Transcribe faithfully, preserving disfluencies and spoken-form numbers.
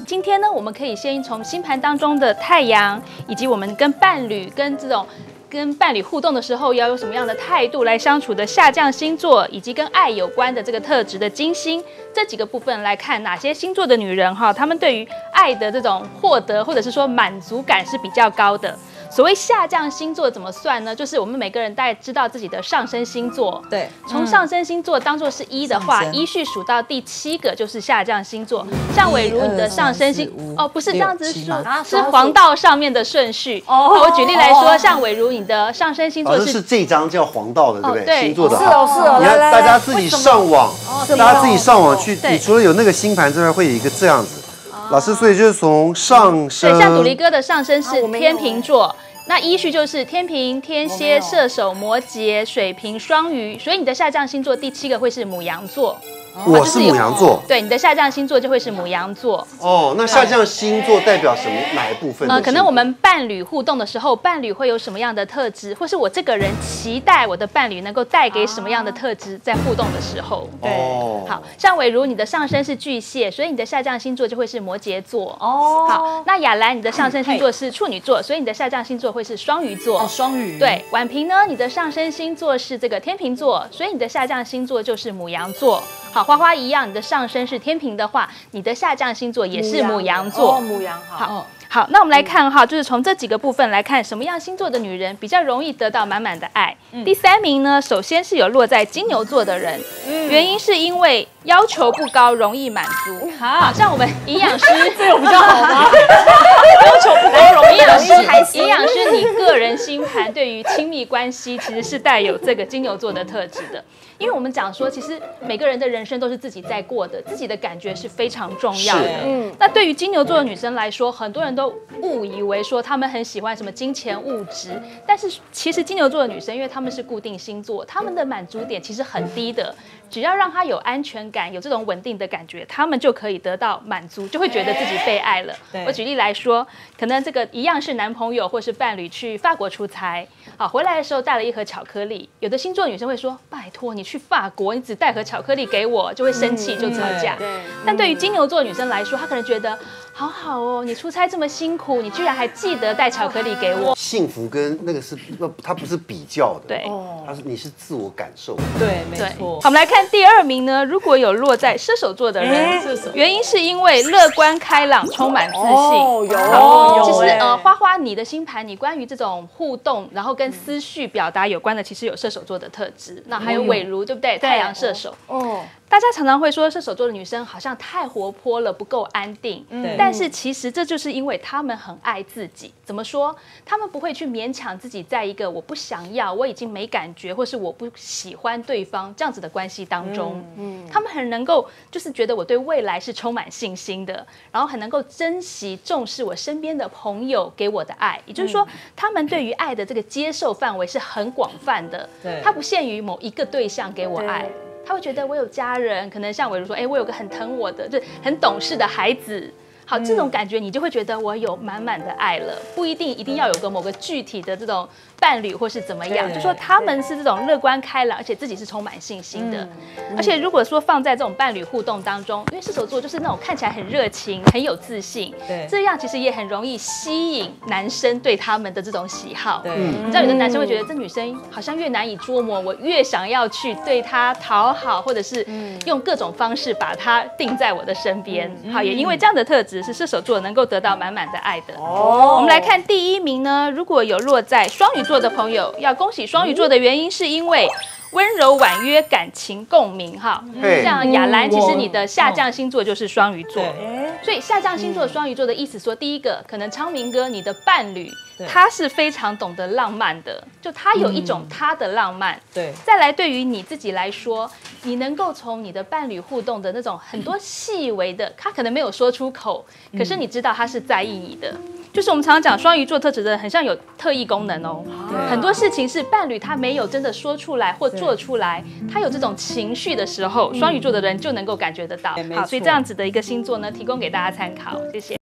今天呢，我们可以先从星盘当中的太阳，以及我们跟伴侣、跟这种跟伴侣互动的时候要有什么样的态度来相处的下降星座，以及跟爱有关的这个特质的金星，这几个部分来看哪些星座的女人哈，她们对于爱的这种获得或者是说满足感是比较高的。所谓下降星座怎么算呢？就是我们每个人大概知道自己的上升星座， 对， 从上升星座当做是一的话，依序数到第七个就是下降星座。像伟如你的上升星哦，不是这样子数，是黄道上面的顺序。哦，我举例来说，像伟如你的上升星座是是这张叫黄道的，对不对？星座的， 是哦是哦， 你看大家自己上网，大家自己上网去，你除了有那个星盘之外，会有一个这样子。老师，所以就是从上升， 对，像笃离哥的上升是天秤座。那依序就是天秤、天蝎、射手、摩羯、水瓶、双鱼，所以你的下降星座第七个会是牡羊座。 我是牡羊座， 对，你的下降星座就会是牡羊座。 哦，那下降星座代表什么？哪一部分？ 呃，可能我们伴侣互动的时候，伴侣会有什么样的特质，或是我这个人期待我的伴侣能够带给什么样的特质，在互动的时候。 对， 好像伟如你的上升是巨蟹，所以你的下降星座就会是摩羯座。哦，好，那雅兰你的上升星座是处女座，所以你的下降星座会是双鱼座。 哦，双鱼。 对，婉萍呢，你的上升星座是这个天秤座，所以你的下降星座就是牡羊座。好，花花一样，你的上升是天秤的话，你的下降星座也是牡羊座。 哦，牡羊好。 好，好，那我们来看哈，就是从这几个部分来看，什么样星座的女人比较容易得到满满的爱。嗯、第三名呢，首先是有落在金牛座的人，嗯、原因是因为要求不高，容易满足。好，像我们营养师， 这有比较好吗？ 要求不高，容易满足。营养师，你个人星盘对于亲密关系其实是带有这个金牛座的特质的。因为我们讲说，其实每个人的人生都是自己在过的，自己的感觉是非常重要的。嗯，那对于金牛座的女生来说，很多人都误以为说她们很喜欢什么金钱物质，但是其实金牛座的女生，因为她们是固定星座，她们的满足点其实很低的。只要让她有安全感，有这种稳定的感觉，她们就可以得到满足，就会觉得自己被爱了。我举例来说，可能这个一样是男朋友或是伴侣去法国出差，好回来的时候带了一盒巧克力，有的星座女生会说：“拜托你去法国，你只带盒巧克力给我，就会生气，就吵架。嗯”但对于金牛座女生来说，她可能觉得好好哦，你出差这么辛苦，你居然还记得带巧克力给我。 幸福跟那个是，它不是比较的， 对， 它是你是自我感受。 对，没错。 好，我们来看第二名呢，如果有落在射手座的人，原因是因为乐观开朗，充满自信。 哦，有哦， 其实呃，花花你的星盘，你关于这种互动，然后跟思绪表达有关的，其实有射手座的特质。那还有伟如，对不对？太阳射手。哦。大家常常会说射手座的女生好像太活泼了，不够安定。嗯，但是其实这就是因为她们很爱自己。怎么说？她们不会去勉强自己，在一个我不想要、我已经没感觉，或是我不喜欢对方这样子的关系当中。嗯，她们很能够就是觉得我对未来是充满信心的，然后很能够珍惜、重视我身边的朋友给我的爱。也就是说，她们对于爱的这个接受范围是很广泛的。对，它不限于某一个对象给我爱。他会觉得我有家人，可能像伟如说，哎，我有个很疼我的，就很懂事的孩子。好，这种感觉你就会觉得我有满满的爱了，不一定一定要有个某个具体的这种伴侣或是怎么样，就说他们是这种乐观开朗，而且自己是充满信心的。而且如果说放在这种伴侣互动当中，因为射手座就是那种看起来很热情、很有自信，对，这样其实也很容易吸引男生对他们的这种喜好。对，你知道有的男生会觉得这女生好像越难以捉摸，我越想要去对她讨好，或者是用各种方式把她定在我的身边。好，也因为这样的特质。是射手座能够得到满满的爱的。哦，我们来看第一名呢，如果有落在双鱼座的朋友，要恭喜双鱼座的原因是因为温柔婉约，感情共鸣哈。像雅兰，其实你的下降星座就是双鱼座，所以下降星座双鱼座的意思说，第一个可能昌明哥你的伴侣。他是非常懂得浪漫的，就他有一种他的浪漫。对，再来对于你自己来说，你能够从你的伴侣互动的那种很多细微的，他可能没有说出口，可是你知道他是在意你的。就是我们常常讲双鱼座特质的人很像有特异功能哦，很多事情是伴侣他没有真的说出来或做出来，他有这种情绪的时候，双鱼座的人就能够感觉得到。好，所以这样子的一个星座呢，提供给大家参考，谢谢。